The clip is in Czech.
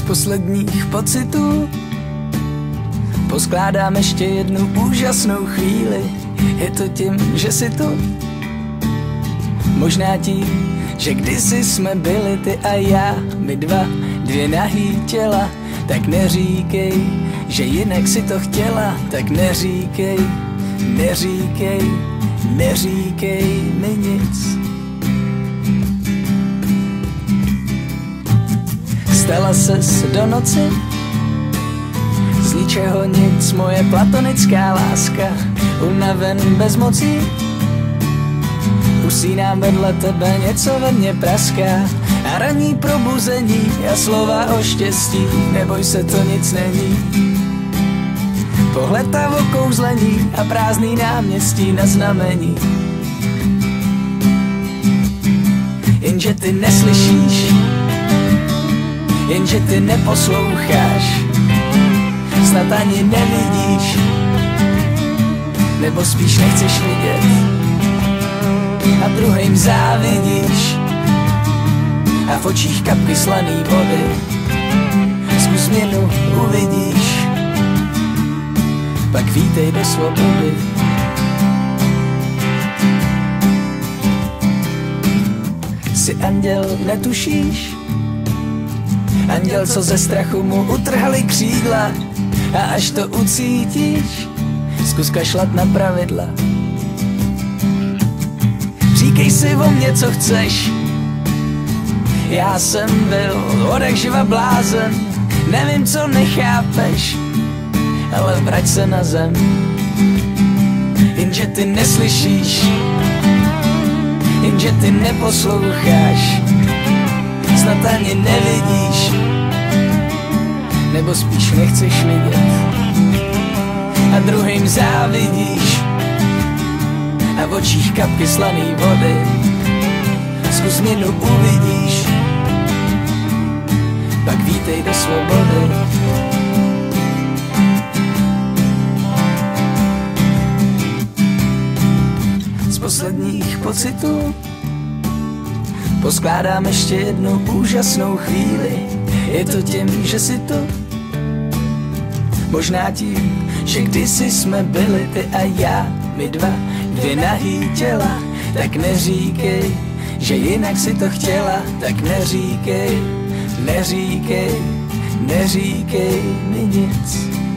posledních pocitů poskládám ještě jednu úžasnou chvíli. Je to tím, že jsi tu, možná tím, že kdysi jsme byli ty a já, my dva, dvě nahý těla. Tak neříkej, že jinak si to chtěla, tak neříkej, neříkej, neříkej mi nic. Stala ses do noci, z ničeho nic, moje platonická láska, unaven bez mocí. Usínám vedle tebe, něco ve mně praská a ranní probuzení a slova o štěstí. Neboj se, to nic není. Pohled a okouzlení a prázdný náměstí na znamení. Jenže ty neslyšíš, jenže ty neposloucháš, snad ani nevidíš, nebo spíš nechceš vidět a druhým závidíš a v očích kapky slaný vody. Zkus změnu, uvidíš, pak vítej do svobody. Jsi anděl, netušíš, anděl, co ze strachu mu utrhali křídla, a až to ucítíš, zkus kašlat na pravidla. Říkej si o mě, co chceš, já jsem byl odjakživa blázen. Nevím, co nechápeš, ale vrať se na zem. Jenže ty neslyšíš, jenže ty neposloucháš, snad ani nevidíš, nebo spíš nechceš vidět a druhým závidíš a v očích kapky slaný vody. Zkus změnu, uvidíš, pak vítej do svobody. Z posledních pocitů poskládám ještě jednu úžasnou chvíli. Je to tím, že jsi tu, možná tím, že kdysi jsme byli ty a já, my dva, dvě nahý těla. Tak neříkej, že jinak si to chtěla, tak neříkej, neříkej, neříkej mi nic.